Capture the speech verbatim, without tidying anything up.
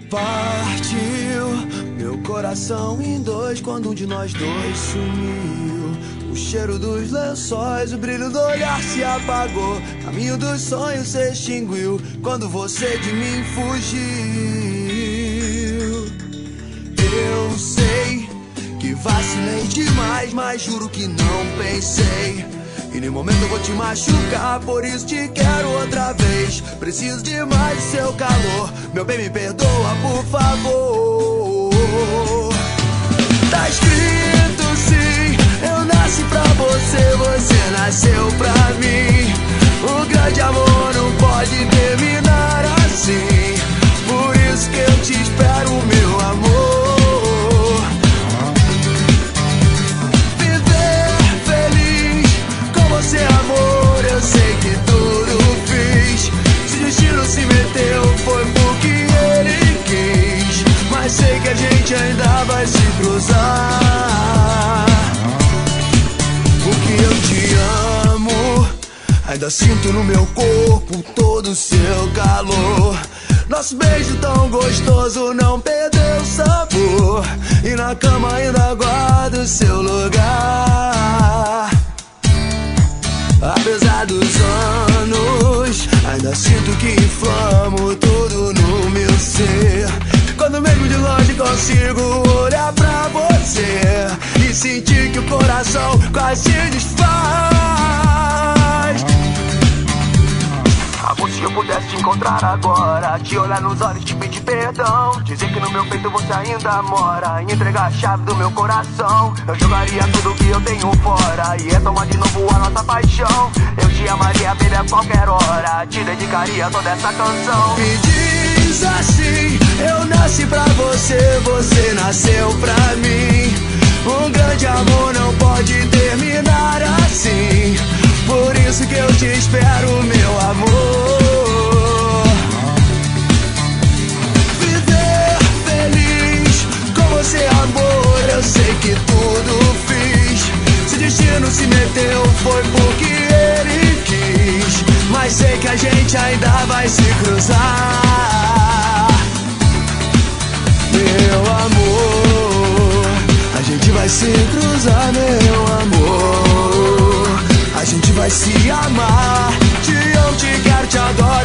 Partiu meu coração em dois quando um de nós dois sumiu. O cheiro dos lençóis, o brilho do olhar se apagou. Caminho dos sonhos se extinguiu quando você de mim fugiu. Eu sei que vacilei demais, mas juro que não pensei. E nem momento eu vou te machucar, por isso te quero outra vez. Preciso demais do seu calor, meu bem, me perdoa, por favor. Tá escrito sim, eu nasci pra você, você nasceu pra mim. O grande amor não pode terminar assim, por isso que eu te espero, meu amor. Você, amor, eu sei que tudo fiz. Se o destino se meteu, foi porque ele quis. Mas sei que a gente ainda vai se cruzar. Porque eu te amo, ainda sinto no meu corpo todo o seu calor. Nosso beijo tão gostoso não perdeu o sabor. E na cama ainda guardo o seu lugar. Apesar dos anos, ainda sinto que inflamo tudo no meu ser. Quando mesmo de longe consigo olhar pra você e sentir que o coração quase se desfaz. Amor, se eu pudesse te encontrar agora, te olhar nos olhos, te pedir perdão, dizer que no meu peito você ainda mora, e entregar a chave do meu coração. Eu jogaria tudo que eu tenho fora e retomar de novo a nossa paixão. Eu te amaria, baby, a qualquer hora, te dedicaria toda essa canção. E diz assim, eu nasci pra você, você nasceu pra mim. Um grande amor não pode terminar assim, por isso que eu te espero, meu amor. Viver feliz com você, amor, eu sei que tudo fiz. Se o destino se meteu, foi porque ele quis. Mas sei que a gente ainda vai se cruzar. Meu amor, a gente vai se cruzar, meu amor. A gente vai se amar. Te amo, te quero, te adoro.